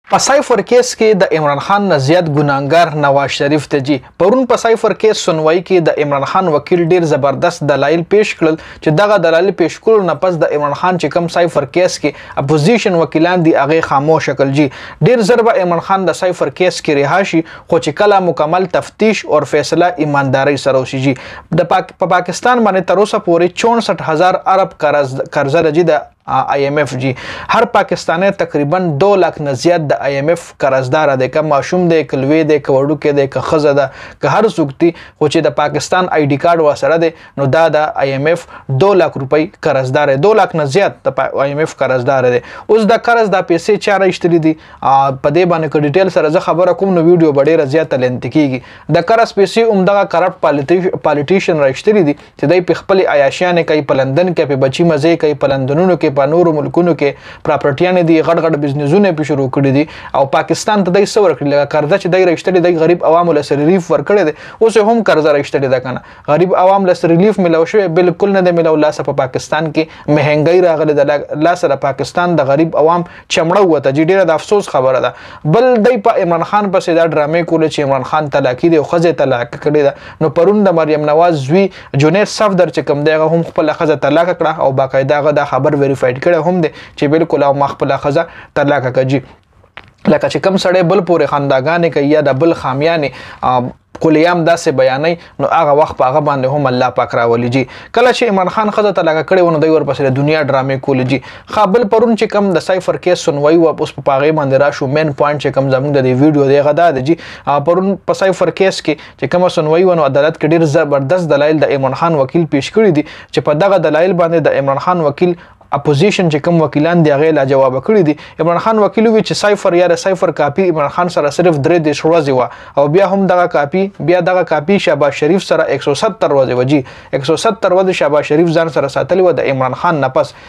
په سایفر کیس کې د عمران خان نه زیات ګناهګار نواز شریف ته جی پرون په سایفر کیس سنوي کې د عمران خان وکیل ډیر زبردست دلایل پیش کړل چې دغه دلایل پیش کړل نه پس د عمران خان چې کم سایفر کیس کې اپوزیشن وکیلان دي هغه خاموش کړل جی ډیر ضربه عمران خان د سایفر کیس کې رها شي خو چې کله مکمل تفتیش او فیصله ایمانداري سره وشي جی د پاکستان باندې تر اوسه پورې 64000 ارب قرضه لري د IMF جی هر پاکستانی تقریبا 2 لک نه زیات د IMF قرضدار دی که ماشوم دی که لوی دی که وړوکی دی که ښځه ده که هر څوک دی خو چې د پاکستان ID کارت ورسره دی نو دا د IMF 2 لک روپۍ قرضدار دی 2 لک نه زیات د IMF قرضدار دی اوس د قرض د پیسې چا راایستلي دي په دې باندې که ډیټیل سره زه خبره کوم نو ویډیو به ډېره زیاته لنډ کېږي د قرض پیسې همدغه کرپټ پالیټیشن راایستلي دي چې دی په خپلې عیاشیانې کوي په لندن کې په بچي مزې کوي په لندنونو کې په نورو ملکونو کې پراپرټیانې دي غټ بزنسونه په شروع کړي دي او پاکستان ته دای څه ورکړي لکه قرضه چې دای راایستلي دی غریب عوامو له ریلیف ورکړي دي اوس هم قرضه راایستلي ده کنه غریب عوام له ریلیف ملو شوی بالکل نه دی ملو لاسه په پاکستان کې مهنګي راغله د لاسه د پاکستان د غریب عوام چمړه وته چې ډیره د افسوس خبره ده بل دی په عمران خان پسې دا ډرامې کول چې عمران خان طلاقي دی او خزه طلاق کړي ده نو پرون د مریم نواز زوی جنید صفدر چې کوم دی هم خپل خزه طلاق کړه او باقاعده دا خبر ویریفاید کړه هم دي چې بالکل او مخبل خزه طلاق کړي لکه چې کم سړی بل پورې خنداګانې کوي یا د بل خامیانې کلیام داسې بیانې نو هغه وخت په هغه باندې هم الله پاک راولي جی کله چې عمران خان خزه طلاق کړي ونه دوی ورپسې د دنیا ډرامې کولې جی خپل پرون چې کم د سایفر کیس سنوي و اوس په هغه باندې راشو مین پوینټ چې کم زموږ د ویډیو دی غدا د جی پرون په سایفر کیس کې چې کوم سنوي ونه عدالت کې ډیر زبردست دلایل د عمران خان وکیل پیش کړی دي چې په دغه دلایل باندې د عمران خان وکیل اپوزیشن چې کوم وکیلان دی هغه لا جواب کړی دي عمران خان وکیل وی چې سایفر یا د سایفر کاپی عمران خان سره صرف 3 د ورځې و او بیا هم دغه کاپی شهباز شریف سره 170 ورځې و جی 170 ورځې شهباز شریف ځان سره ساتلی و د عمران خان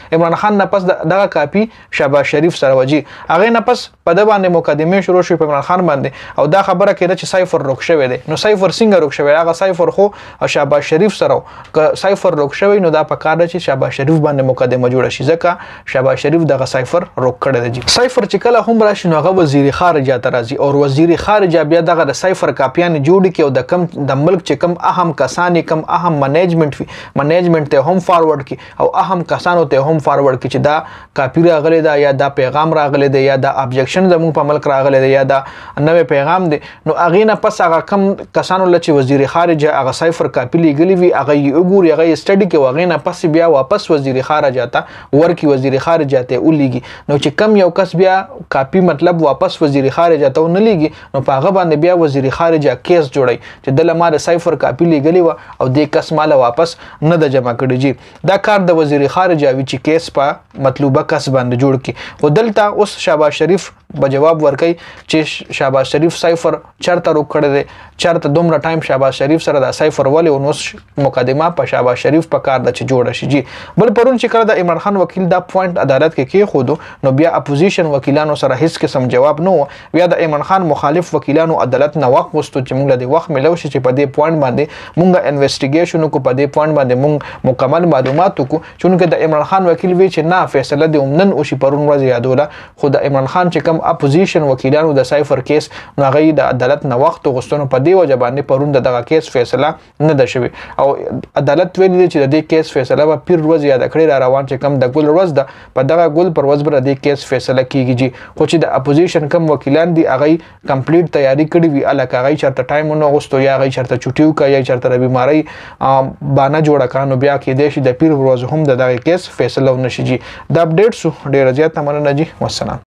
نه پس دغه کاپی شهباز شریف سره و جی هغه نه پس په د باندې مقدمه شروع شو په عمران خان باندې او دا خبره کړه چې سایفر روک شوی دی نو سایفر څنګه روک شوی هغه سایفر خو شهباز شریف سره که سایفر روک شوی نو دا په کار دی چې شهباز شریف باندې مقدمه جوړه شي ځکه شهباز شریف دغه سایفر روک کړی دی سایفر چې کله هم راشي نو هغه وزیر خارجه ته راځي او وزیر خارجه بیا دغه د سایفر کاپیان جوړ کی او د ملک چې کم اهم کسان کم اهم منیجمنت ته هم فارورډ کی او اهم کسانو ته هم فارورډ کی چې دا کاپی راغلی دا یا دا پیغام راغلی دی یا دا ابجیکشن زموږ په ملک راغلی دی یا دا نوې پیغام دی نو هغه نه پس هغه کم کسانو لچ وزیر خارجه هغه سایفر کاپی لګلی وی هغه وګوري هغه سټډي کې هغه نه پس بیا واپس وزیر خارجه ته کی وزیر خارجه ته ولېږي نو چې کم یو کس بیا کاپی مطلب واپس وزیر خارجه ته نه لېږي نو په هغه باندې بیا وزیر خارجه کیس جوړي چې د لمر سایفر کاپی لېږلی و او د کس مال واپس نه د جمع کړي جی دا کار د وزیر خارجه وی چې کیس په مطلوبه کس باندې جوړ کی خو دلته اوس شهباز شریف به جواب ورکړي چې شهباز شریف سایفر چرته روک کړی دی چرته دومره ټایم شهباز شریف سره د سایفر ولې نو مقدمه په شهباز شریف په کار د چې جوړه شي جی بل پرون چې کړه د عمران خان وکیل دا پوینټ عدالت کې خودو نو بیا اپوزیشن وکیلانو سره هیڅ قسم جواب نه و بیا د عمران خان مخالف وکیلانو عدالت نه وخت وستو چې موږ د وخت ملو شي چې په دې پوینټ باندې موږ انویسټیګیشن کو په دې پوینټ باندې موږ مکمل معلومات کو چې د عمران خان وکیل وی چې نه فیصله د عمنن او شي پرون ورځ یادوله خو د عمران خان چې کم اپوزیشن وکیلانو د سایفر کیس نو هغه د عدالت نه وخت غوښتنو په دی وجه باندې پرون دغه کیس فیصله نه ده شوی او عدالت ویلي چې د دې کیس فیصله به پیر ورځ یاد کړی روان چې کم د ګل ورځ ده په دغه ګل پر ورځ بر د کیس فیصله کیږي جی خو چې د اپوزیشن کم وکیلان دي هغه کمپلیټ تیاری کړی وی الکه هغه چرته ټایم نه غوښتو یا هغه چرته چټیو کوي یا چرته بیماری باندې جوړه کانو بیا کې د شي د پیر ورځ هم دغه کیس فیصله ونشي جی د اپډیټس ډیر زیات مننه جی والسلام